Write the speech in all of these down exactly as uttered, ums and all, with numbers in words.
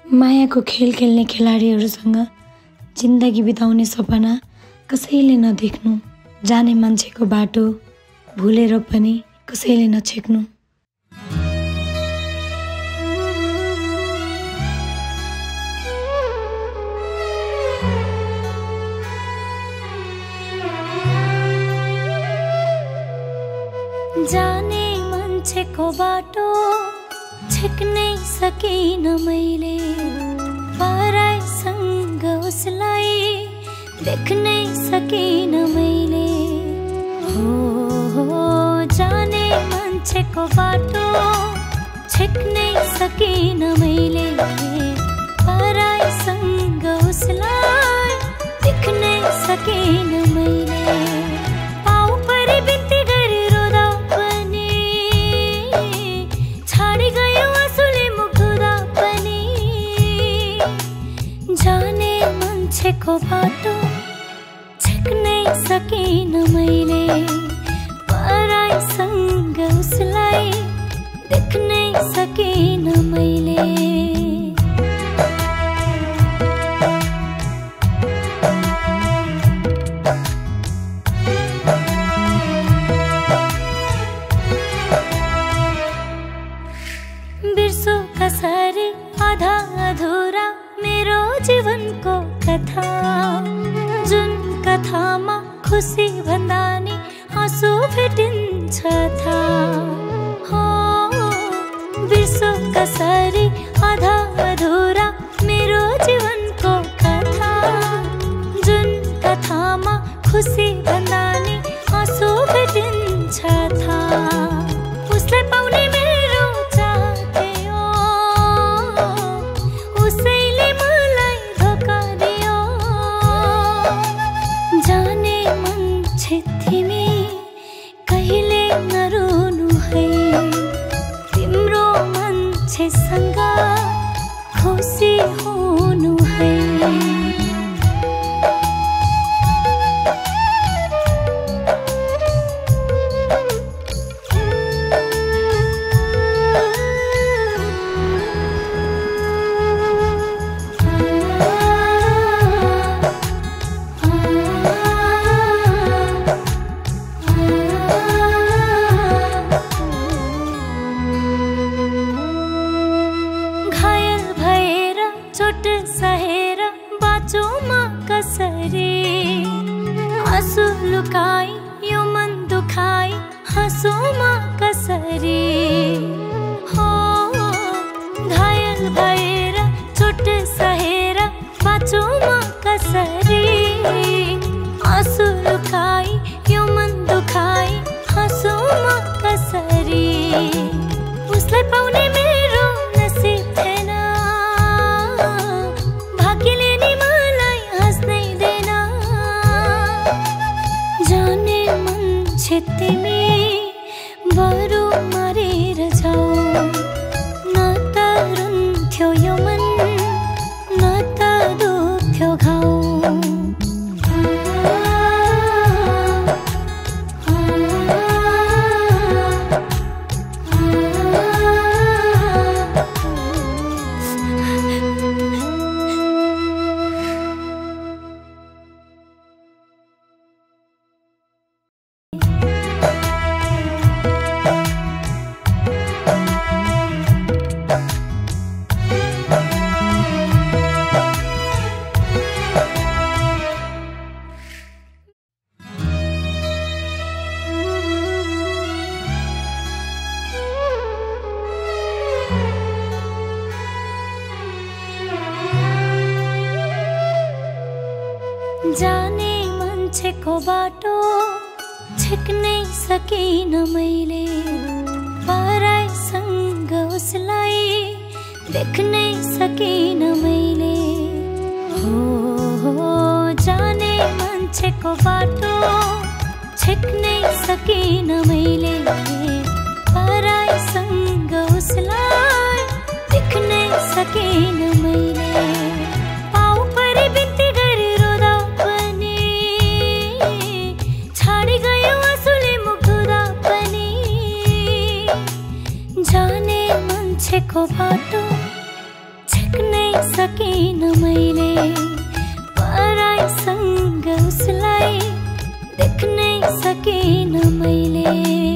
मायाको खेल खेल्ने खेलाडीहरूसँग जिन्दगी बिताउने सपना कसैले नदेख्नु, जाने मान्छेको बाटो भुलेर पनि कसैले नछेक्नु। जाने मान्छेको बाटो छेक्नै सकिन मैले, पराइसँग उसलाई देख्नै सकिन मैले। हो हो जाने मान्छेको बाटो छेक्नै सकिन मैले, पराइसँग उसलाई देख्नै सकिन मैले। पाउ परि बिन्ती गरी रोदा पनि छाडी गयो आँसुले मुख धुँदा पनि। जाने मान्छेको बाटो छेक्नै सकिन मैले, पराइसँग उसलाई देख्नै सकिन मैले। बिर्सो कसरी आधा अधुरा मेरो जीवनको कथा, जुन कथामा खुसी भन्दा नि आँसु भेटिन्छ था। हो बिर्सो कसरी आधा अधुरा मेरो जीवनको कथा, जुन कथामा खुसी भन्दा नि आँसु भेटिन्छ था। उसलाई पाउने मेरो चाह थियो, उसैले मलाई धोका दियो। जाने मान्छे तिमी कहिले नरुनु है, तिम्रो मान्छेसँग खुसी हुनु है। सहेर बाँचोमा कसरी, आँसु लुकाई यो मन दुखाई हाँसोमा कसरी। हो घायल भएर चोट सहेर बाँचोमा कसरी, आँसु लुकाई यो मन दुखाई हाँसोमा कसरी। उसलाई पाउने मेरो नसिब थिएन, भाग्यले नि मलाई हाँस्नै देन। जाने मान्छे तिमी बरु मरेर जाऊ, न त रुन्थ्यो यो मन न त दुख्थ्यो घाउ। जाने मान्छेको बाटो छेक्नै सकिन मैले, पराइसँग उसलाई देख्नै सकिन मैले। हो हो जाने मान्छेको बाटो छेक्नै सकिन मैले, पराइसँग उसलाई देख्नै सकिन मैले। पाउ परि बिन्ती गरी रोदा पनि छाडी गयो आँसुले मुख धुँदा पनि। जाने मान्छेको बाटो छेक्नै सकिन मैले पराईसँग उसलाई देख्नै सकिन मैले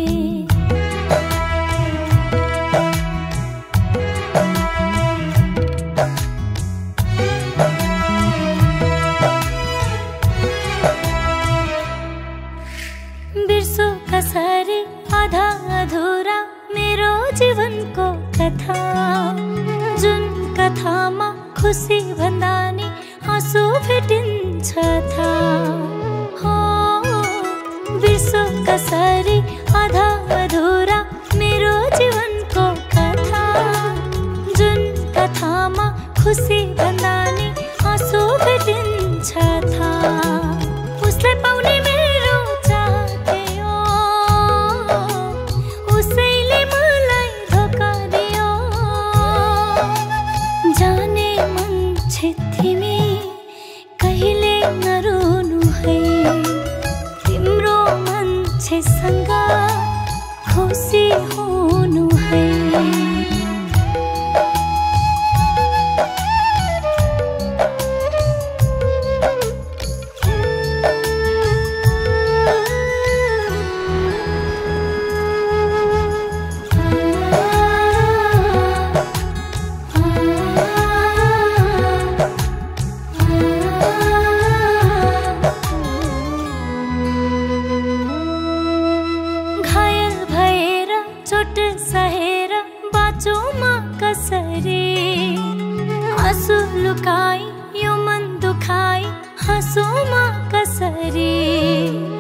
बिर्सो कसरी आधा अधुरा मेरो जीवनको कथा जुन कथामा खुसी भन्दा नि हाँसो भेटिन्छ था हो बिर्सो कसरी आधा अधुरा मेरो जीवनको कथा जुन कथामा खुसी भन्दा नि हाँसो भेटिन्छ था उसलाई पाउने मेरो चाह थियो उसैले मलाई धोका दियो जाने मान्छे तिमी कहिले नरुनु है तिम्रो मान्छेसँग खुसी हुनु है सहेर बाँचोमा कसरी आँसु लुकाई यो मन दुखाई हाँसोमा कसरी